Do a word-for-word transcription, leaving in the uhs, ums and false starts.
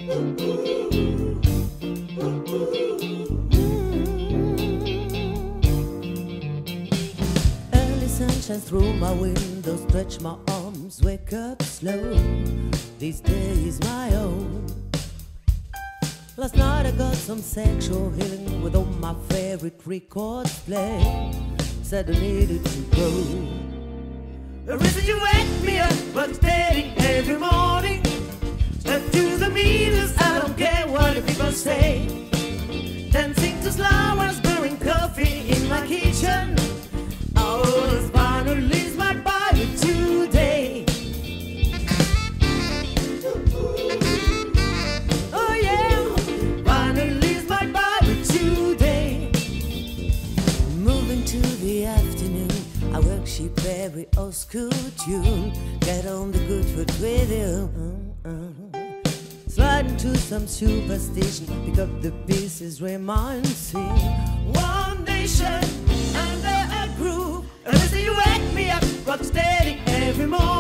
Early sunshine through my window, stretch my arms, wake up slow. This day is my own. Last night I got some sexual healing with all my favorite records playing. Said I needed to go. The reason you wake me up, but steady every morning. Step to the meters, I don't care what the people say. Dancing too slow, I was brewing coffee in my kitchen. I was finally is my body today. Oh yeah, finally is my body today. Moving to the afternoon, I worship every old school tune. Get on the good foot with you. Uh-uh. Slide into some superstition, pick up the pieces, reminds me. One nation under a groove. Listen, you wake me up, rock steady every morning.